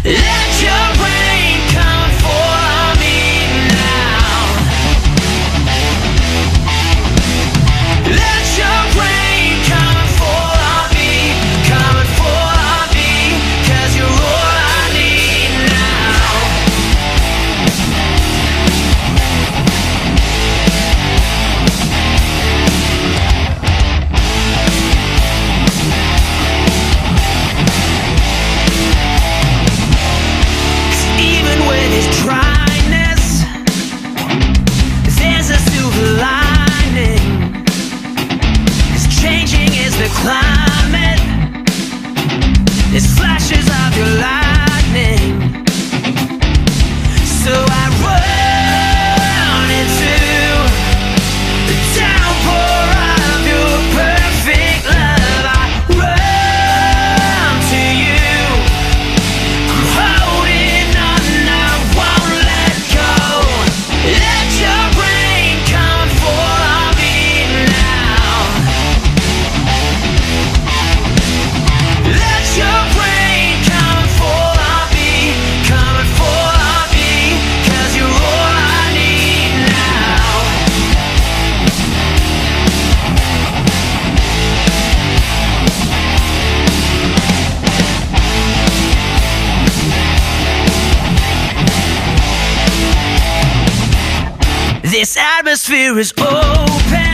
Let your rain come for me now. Let your rain come for me, coming for me, 'cause you're all I need now. Even with its dryness, there's a silver lining. 'Cause changing is the climate. There's flashes of your lightning. So I run into the downpour of your perfect love. I run to you. I'm holding on, I won't let go. Let your rain come for me now. Let your rain come for me, coming for me, 'cause you're all I need now. This atmosphere is open.